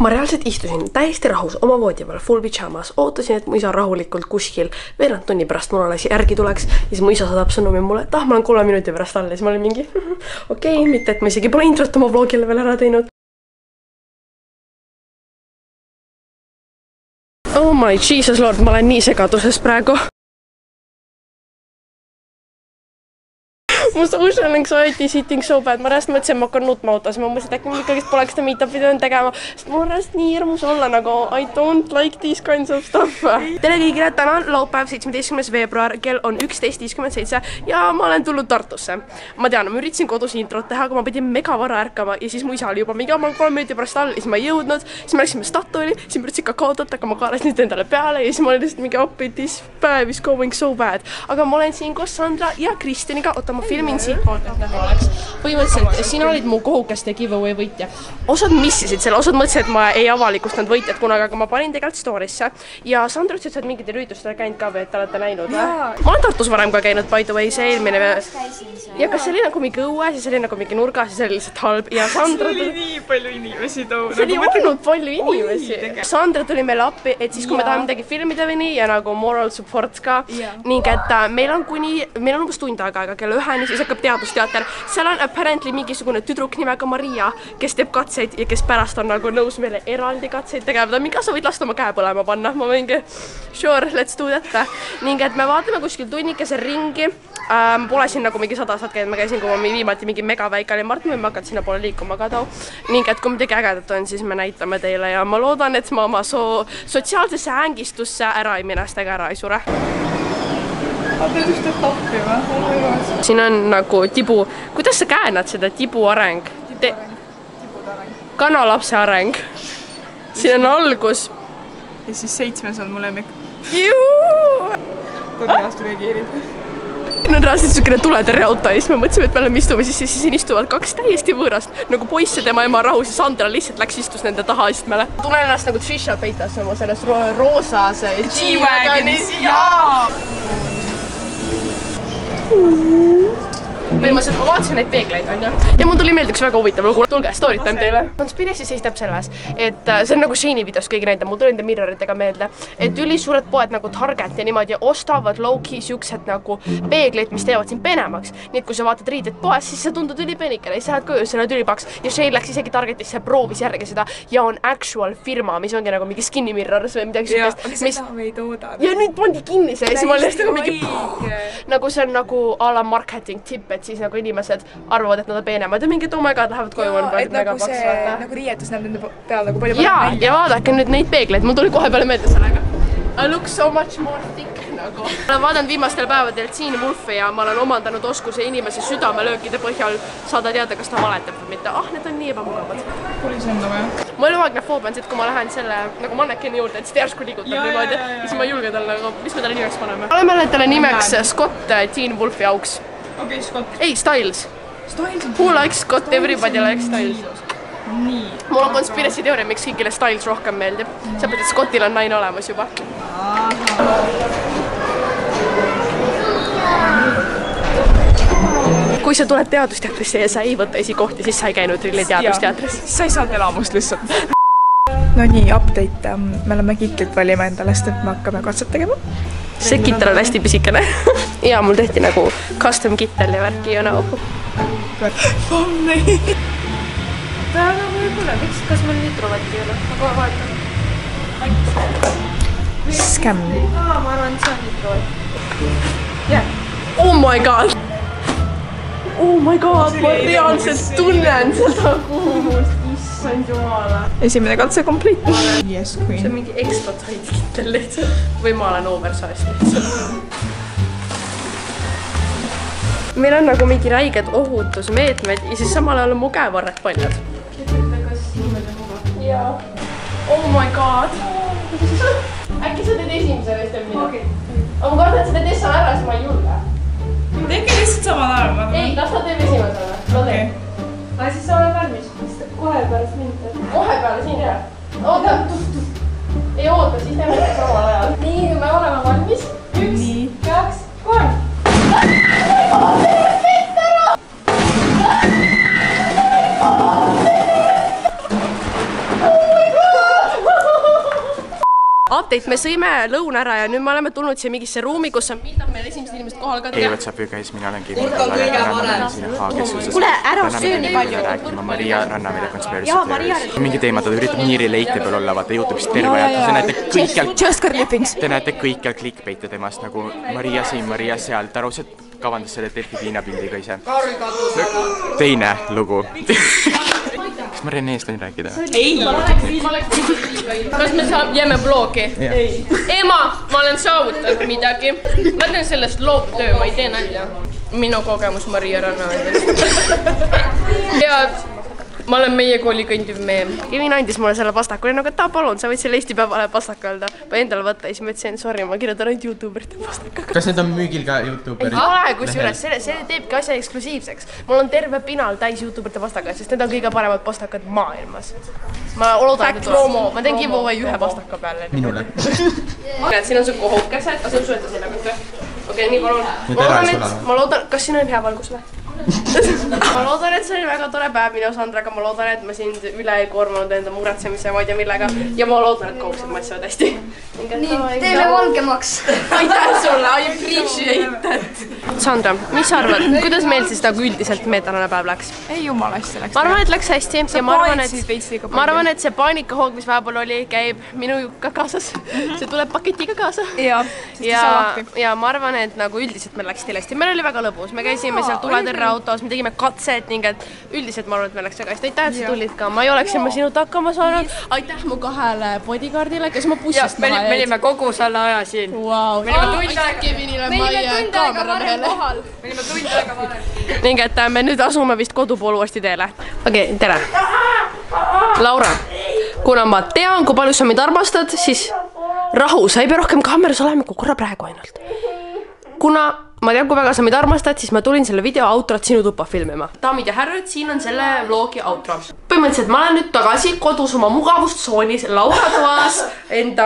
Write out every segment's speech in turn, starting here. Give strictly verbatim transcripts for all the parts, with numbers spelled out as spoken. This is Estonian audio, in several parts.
ma reaalselt istusin täiesti rahus oma voodi peal full pyjamas, ootasin, et mu isa rahulikult kuskil veerand tunni pärast mul alles järgi tuleks ja siis mu isa saadab sõnumi mulle, et ah, ma olen kolme minuti pärast all ja siis ma olin mingi okei, okay, mitte et ma isegi pole introt oma vlogile veel ära teinud. Oh my Jesus Lord, ma olen nii segaduses praegu. Mu social anxiety sitting so bad. Ma räst mõtlesin, et ma hakkan nutma autos. Ma mõtlesin, et äkki mul ikkagi poleks ta meetup videon tegema. Sest mul on räst nii hirmus olla nagu I don't like these kinds of stuff. Tere kõigile, täna on laupäev seitsmeteistkümnes veebruar, kell on üksteist viiskümmend seitse ja ma olen tulnud Tartusse. Ma tean, ma üritasin kodus introt teha, aga ma pidin mega vara ärkama ja siis mu isa oli juba mingi, ma olen kolm minuti pärast all ja siis ma ei jõudnud. Siis me läksime Statoili, siis ma üritasin kakaotot, aga ma kaarasin nüüd endale peale ja siis ma olin lihtsalt mingi appi, this päev is going so bad. Aga ma olen siin koos Sandra ja Kristjaniga, oota ma filmin siit poolt, et näha oleks. Põhimõtteliselt, sina olid mu kohukeste giveaway võitja. Osad missisid selle, osad mõtlesid, et ma ei avalikustanud võitjad kunagi, aga ma panin tegelikult story'sse. Ja Sandra ütles, et sa oled mingitel üritustel käinud ka või, et te olete näinud või? Ma olen Tartus varem ka käinud, by the way, see eelmine. Ja kas see oli nagu mingi õues ja see oli nagu mingi nurgas ja see oli lihtsalt halb. Ja Sandra see oli nii palju inimesi too. See oli olnud palju inimesi. Sandra tuli meile appi, et siis kui me tahame midagi filmida või nii ja nagu moral support ka. Ning et meil on kuni, meil on umbes tund aega aega kella üheni, siis hakkab teadusteater. Seal on apparently mingisugune tüdruk nimega Maria, kes teeb katseid ja kes pärast on nagu nõus meile eraldi katseid tegema. Ta mingi, sa võid lasta oma käe põlema panna. Ma võingi, sure, let's do that. Ning et me vaatame kuskil tunnikese ringi. Ma pole siin nagu mingi sada aastat käinud, ma käisin, kui ma viimati mingi mega väike oli Mart, võime hakata sinna poole liikuma ka tau. Ning et kui midagi ägedat on, siis me näitame teile ja ma loodan, et ma oma so sotsiaalsesse ängistusse ära ei minestega ära ei sure. Siin on nagu tibu, kuidas sa käänad seda tibu areng? Kanalapse areng. Siin on algus. Ja siis seitsmes on mu lemmik. Juu! Tudniastu reageerid. Nüüd on reaalselt niisugune tuletõrje auto ja siis me mõtlesime, et me oleme istume, siis siin istuvad kaks täiesti võõrast. Nagu poiss ja tema ema rahus ja Sandra lihtsalt läks istus nende taha istmele. Tunnen ennast nagu Trisha Paytas oma selles ro roosas G-Wagonis. Jaa! Põhimõtteliselt ma vaatasin neid peegleid, on ju. Ja mul tuli meelde üks väga huvitav lugu. Tulge, storyt on teile. Conspiracy seisneb selles, et see on nagu Shane'i videos kõigi näitab. Mul tuli nende mirroritega meelde, et üli suured poed nagu Target ja niimoodi ostavad low-key siuksed nagu peegleid, mis teevad siin penemaks. Nii et kui sa vaatad riided poes, siis sa tundud üli penikene. Siis sa lähed koju, sa oled ülipaks. Ja Shane läks isegi Targetisse ja proovis järgi seda. Ja on actual firma, mis ongi nagu mingi skinny mirrors või midagi sükest. Aga seda me ei tooda. Ja nüüd pandi kinni see. Ja ma olin nagu mingi nagu see on nagu a la marketing tip, et siis nagu inimesed arvavad, et nad on peenemad ja mingid, oh my god, lähevad koju on et nagu see, nagu riietus näeb nende peal nagu palju ja, välja. Ja vaadake nüüd neid peegleid, mul tuli kohe peale meelde sellega. I look so much more thick nagu. Ma olen vaadanud viimastel päevadel Teen Wolfi ja ma olen omandanud oskuse inimese südamelöökide põhjal saada teada, kas ta valetab või mitte. Ah, need on nii ebamugavad. Kulis enda või? Ma olen vaagnafoobia on see, et kui ma lähen selle nagu mannekeni juurde, et siis ta järsku liigutab niimoodi ja siis ma julgen talle, mis me talle nimeks paneme. Oleme talle nimeks Scott Teen Wolfi auks. Okei, okay, Scott. Ei, Styles. Styles on... Who likes Scott? Everybody likes Styles. Nii. Mul on konspiratsi teooria, miks kõigile Styles rohkem meeldib. Sealt, et Scottil on naine olemas juba. Kui sa tuled teadusteatrisse ja sa ei võta esikohti, siis sa ei käinud Rilli teadusteatris. Sa ei saanud elamust lihtsalt. No nii, update. Me oleme kitlit valima endalest, et me hakkame katset tegema. See kittel on hästi pisikene. Ja mul tehti nagu custom kittel ja värki ja nagu. Fammi! Ta aga võib-olla, miks, kas mul nitrovatti ei ole? Ma kohe vaatan. Scam. Aa, ma arvan, et see on nitrovatti. Yeah. Oh my god! Oh my god, ma reaalselt tunnen seda kuumust. Issand jumala. Esimene katse complete. Yes, queen. See on mingi extra tight kittel lihtsalt. Või ma olen oversize lihtsalt. Meil on nagu mingi räiged ohutusmeetmed ja siis samal ajal on mu käevarred paljad. Kas niimoodi huva? Jaa. Oh my god. Äkki sa teed esimese restem mina? Aga ma kardan, et sa teed essa ära, siis ma ei julge. Teegi lihtsalt samal ajal. Ei, las ta teeb esimesele. No teeb. Aga siis sa oled valmis. Kohe pärast mind. Kohe peale siin jah. Oota, tuff, tuff. Ei oota, siis teeme ikka samal ajal. Nii, me oleme valmis. Üks, kaks, kolm. Oh my god! update, me sõime lõuna ära ja nüüd me oleme tulnud siia mingisse ruumi, kus on mida meil esimesed inimesed kohal ka. Ei, what's up, you guys, mina olen Kevin Kallar ja täna ma olen siin Haagessuses. Kuule, ära söö nii palju. Rääkima Maria Rannamäe conspiracy theories. Mingi teema, ta üritab nii relatable olla, vaata YouTube'is terve ja te näete kõikjal, te näete kõikjal clickbait'e temast nagu Maria siin, Maria seal, ta raudselt kavandas selle Delfi Tiina pildiga ise. Teine lugu. Kas ma Rene eest võin rääkida? Ei! Kas me saab, jääme bloogi? Ei. Ema, ma olen saavutanud midagi. Ma teen sellest loobtöö, ma ei tee nalja. Minu kogemus Maria Rannamäest. Ja ma olen meie kooli kõndiv meem. Kevin andis mulle selle pastaku, oli nagu, et ta palun, sa võid selle Eesti päevale pastaka öelda. Ma endale võtta ja siis ma ütlesin, sorry, ma kirjutan ainult YouTuberite pastakaga. Kas need on müügil ka YouTuberid? Ei ole, kus juures, see, see teebki asja eksklusiivseks. Mul on terve pinal täis YouTuberite pastakaga, sest need on kõige paremad pastakad maailmas. Ma loodan, et promo. Ma teen giveaway ühe pastaka peale. Minule. Siin on su kohukesed, aga see on sueta selle kohta. Okei, nii palun. Ma loodan, kas siin on hea valgus või? Ma loodan, et see oli väga tore päev minu Sandraga, ma loodan, et ma sind üle ei koormanud enda muretsemise ja ma ei tea millega ja ma loodan, et kaugused massivad hästi. Nii, teeme valgemaks. Aitäh sulle, I appreciate it. Sandra, mis sa arvad, kuidas meil siis nagu üldiselt meie tänane päev läks? Ei jumala hästi läks. Ma arvan, et läks hästi ja ma arvan, et, ma arvan, et see paanikahoog, mis vahepeal oli, käib minu ka kaasas. See tuleb paketiga kaasa. Ja, ja, ja ma arvan, et nagu üldiselt meil läks hästi. Meil oli väga lõbus, me käisime seal tuletõrre autos, me tegime katset ning et üldiselt ma arvan, et meil läks väga hästi. Aitäh, et sa tulid ka. Ma ei oleks ilma sinult hakkama saanud. Aitäh mu kahele bodyguardile, kes ma bussist maha jäid. Me olime kogu selle aja siin. Wow. Me olime tund aega Kevinile, ma ei kaamera mehele. Me olime tund aega varem. Ning et me nüüd asume vist kodupool uuesti teele. Okei, tere. Laura, kuna ma tean, kui palju sa mind armastad, siis rahu, sa ei pea rohkem kaameras olema kui korra praegu ainult. Kuna ma tean, kui väga sa meid armastad, siis ma tulin selle video outrot sinu tuppa filmima. Daamid ja härrad, siin on selle vlogi outro. Põhimõtteliselt ma olen nüüd tagasi kodus oma mugavustsoonis Laura toas enda...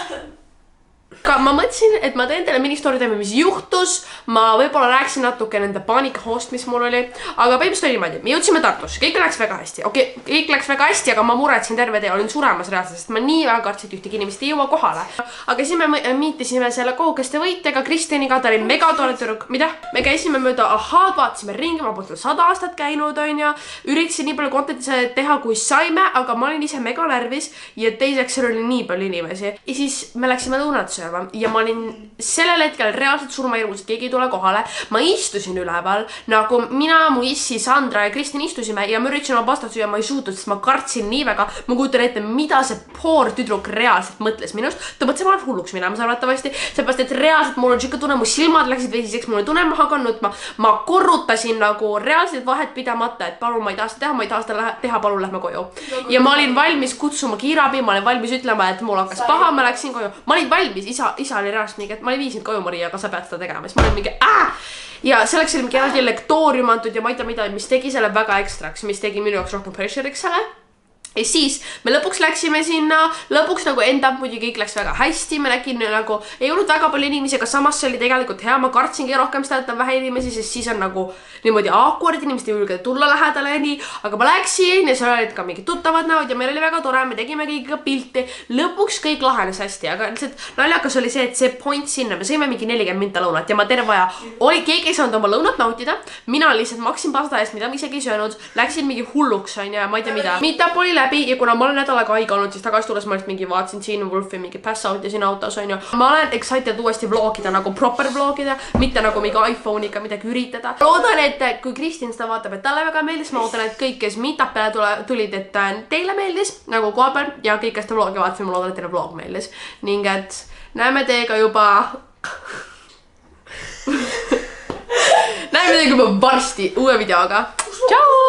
Ka ma mõtlesin, et ma teen teile mini-story teeme, mis juhtus. Ma võib-olla rääksin natuke nende paanikahoost, mis mul oli. Aga põhimõtteliselt oli niimoodi. Me jõudsime Tartusse. Kõik läks väga hästi. Okei, kõik läks väga hästi, aga ma muretsin terve tee. Olin suremas reaalselt, sest ma nii väga kartsin, et ühtegi inimest ei jõua kohale. Aga siis me miitisime selle kohukeste võitjaga Kristjaniga. Ta oli megatore tüdruk. Mida? Me käisime mööda ahaad, vaatasime ringi. Ma polnud sada aastat käinud, on ja üritasin nii palju content'i teha, kui saime, aga ma olin ise mega närvis ja teiseks seal oli nii palju inimesi. Ja siis me läksime lõunat sööma. Ja ma olin sellel hetkel reaalselt surmahirmus, et keegi ei tule kohale. Ma istusin üleval, nagu mina, mu issi, Sandra ja Kristjan istusime ja ma üritasin oma pastat süüa, ma ei suutnud, sest ma kartsin nii väga. Ma kujutan ette, mida see poor tüdruk reaalselt mõtles minust. Ta mõtles, et ma olen hulluks minema arvatavasti, seepärast, et reaalselt mul on siuke tunne, mu silmad läksid vesiseks, mul oli tunne maha kandnud, ma, ma korrutasin nagu reaalselt vahet pidamata, et palun, ma ei taha seda teha, ma ei taha seda teha, palun, lähme koju. Ja ma olin valmis kutsuma kiirabi, ma olin valmis ütlema, et mul hakkas paha, ma läksin koju. Ma olin valmis, isa, isa oli reaalselt mingi, et ma olin viisinud koju, Maria, aga sa pead seda tegema. Siis ma olin mingi, äh! Ja selleks oli mingi eraldi lektoorium antud ja ma ei tea mida, mis tegi selle väga ekstraks, mis tegi minu jaoks rohkem pressure'iks selle. Ja siis me lõpuks läksime sinna, lõpuks nagu enda muidugi kõik läks väga hästi, me nägin nagu, ei olnud väga palju inimesi, aga samas see oli tegelikult hea, ma kartsingi rohkem seda, et on vähe inimesi, sest siis on nagu niimoodi awkward, inimesed ei julge tulla lähedale ja nii, aga ma läksin ja seal olid ka mingid tuttavad näod ja meil oli väga tore, me tegime kõigiga pilti, lõpuks kõik lahenes hästi, aga lihtsalt naljakas oli see, et see point sinna, me sõime mingi nelikümmend minta lõunat ja ma terve aja, oli keegi ei saanud oma lõunat nautida, mina lihtsalt maksin pasta eest, mida ma isegi ei söönud, läksin mingi hulluks, on ja ma ei tea mida. Meetup oli läbi ja kuna ma olen nädalaga haige olnud, siis tagasi tulles ma mingi vaatasin Teen Wolfi mingi pass out ja siin autos on ju. Ma olen excited uuesti vlogida nagu proper vlogida, mitte nagu mingi iPhone'iga midagi üritada. Loodan, et kui Kristjan seda vaatab, et talle väga meeldis, ma ootan, et kõik, kes meetup peale tulid, et teile meeldis nagu koha peal ja kõik, kes te vlogi vaatasid, ma loodan, et teile vlog meeldis. Ning et näeme teiega juba näeme teiega juba varsti uue videoga. Tšau!